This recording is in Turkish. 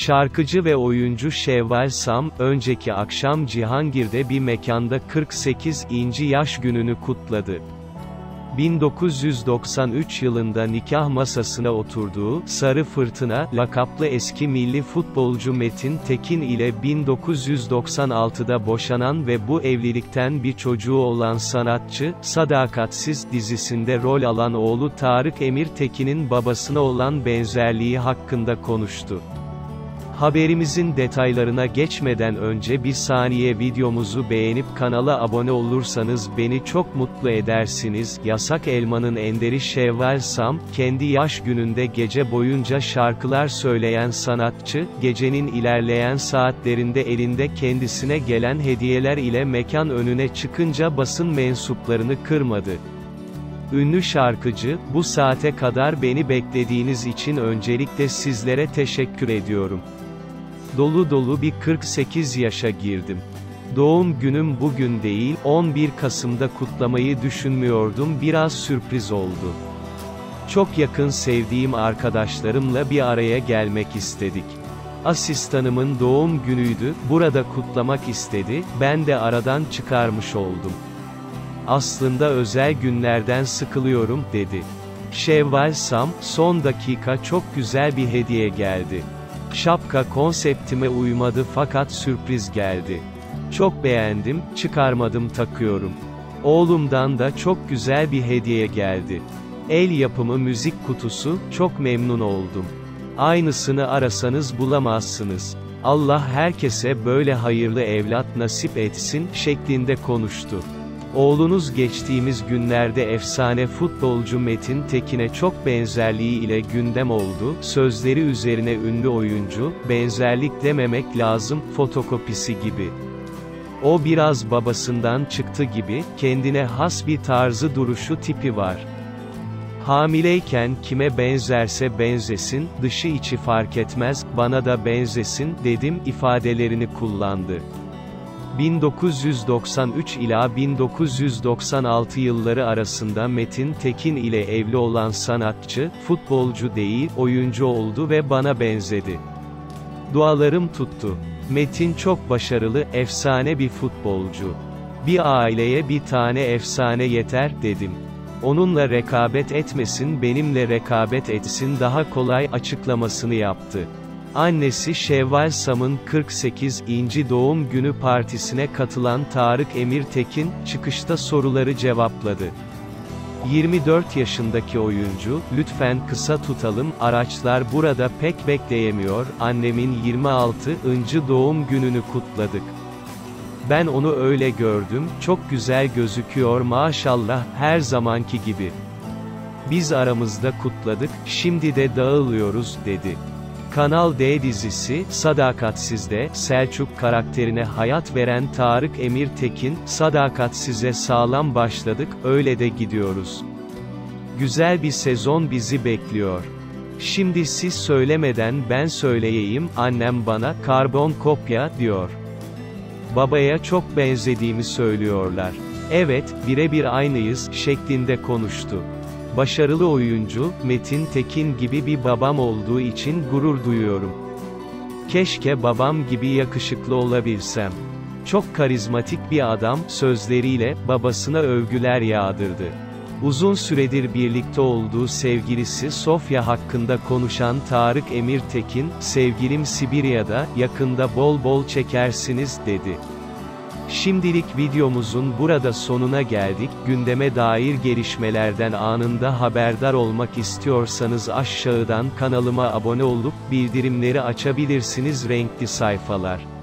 Şarkıcı ve oyuncu Şevval Sam, önceki akşam Cihangir'de bir mekanda 48. yaş gününü kutladı. 1993 yılında nikah masasına oturduğu, Sarı Fırtına, lakaplı eski milli futbolcu Metin Tekin ile 1996'da boşanan ve bu evlilikten bir çocuğu olan sanatçı, Sadakatsiz dizisinde rol alan oğlu Tarık Emir Tekin'in babasına olan benzerliği hakkında konuştu. Haberimizin detaylarına geçmeden önce bir saniye videomuzu beğenip kanala abone olursanız beni çok mutlu edersiniz. Yasak Elma'nın enderi Şevval Sam, kendi yaş gününde gece boyunca şarkılar söyleyen sanatçı, gecenin ilerleyen saatlerinde elinde kendisine gelen hediyeler ile mekan önüne çıkınca basın mensuplarını kırmadı. Ünlü şarkıcı, "Bu saate kadar beni beklediğiniz için öncelikle sizlere teşekkür ediyorum. Dolu dolu bir 48 yaşa girdim. Doğum günüm bugün değil, 11 Kasım'da kutlamayı düşünmüyordum, biraz sürpriz oldu. Çok yakın sevdiğim arkadaşlarımla bir araya gelmek istedik. Asistanımın doğum günüydü, burada kutlamak istedi, ben de aradan çıkarmış oldum. Aslında özel günlerden sıkılıyorum," dedi. Şevval Sam, "Son dakika çok güzel bir hediye geldi. Şapka konseptime uymadı fakat sürpriz geldi. Çok beğendim, çıkarmadım takıyorum. Oğlumdan da çok güzel bir hediye geldi. El yapımı müzik kutusu, çok memnun oldum. Aynısını arasanız bulamazsınız. Allah herkese böyle hayırlı evlat nasip etsin," şeklinde konuştu. Oğlunuz geçtiğimiz günlerde efsane futbolcu Metin Tekin'e çok benzerliği ile gündem oldu, sözleri üzerine ünlü oyuncu, "Benzerlik dememek lazım, fotokopisi gibi. O biraz babasından çıktı gibi, kendine has bir tarzı duruşu tipi var. Hamileyken kime benzerse benzesin, dışı içi fark etmez, bana da benzesin, dedim," ifadelerini kullandı. 1993 ila 1996 yılları arasında Metin Tekin ile evli olan sanatçı, futbolcu değil, oyuncu oldu ve bana benzedi. Dualarım tuttu. Metin çok başarılı, efsane bir futbolcu. Bir aileye bir tane efsane yeter, dedim. Onunla rekabet etmesin, benimle rekabet etsin daha kolay, açıklamasını yaptı. Annesi Şevval Sam'ın 48. doğum günü partisine katılan Tarık Emir Tekin, çıkışta soruları cevapladı. 24 yaşındaki oyuncu, "Lütfen kısa tutalım, araçlar burada pek bekleyemiyor, annemin 26. doğum gününü kutladık. Ben onu öyle gördüm, çok güzel gözüküyor maşallah, her zamanki gibi. Biz aramızda kutladık, şimdi de dağılıyoruz," dedi. Kanal D dizisi, Sadakatsiz'de, Selçuk karakterine hayat veren Tarık Emir Tekin, "Sadakatsiz'e sağlam başladık, öyle de gidiyoruz. Güzel bir sezon bizi bekliyor. Şimdi siz söylemeden ben söyleyeyim, annem bana, karbon kopya, diyor. Babaya çok benzediğimi söylüyorlar. Evet, birebir aynıyız," şeklinde konuştu. Başarılı oyuncu, "Metin Tekin gibi bir babam olduğu için gurur duyuyorum. Keşke babam gibi yakışıklı olabilsem. Çok karizmatik bir adam," sözleriyle, babasına övgüler yağdırdı. Uzun süredir birlikte olduğu sevgilisi Sofya hakkında konuşan Tarık Emir Tekin, "Sevgilim Sibirya'da, yakında bol bol çekersiniz," dedi. Şimdilik videomuzun burada sonuna geldik. Gündeme dair gelişmelerden anında haberdar olmak istiyorsanız aşağıdan kanalıma abone olup bildirimleri açabilirsiniz. Renkli sayfalar.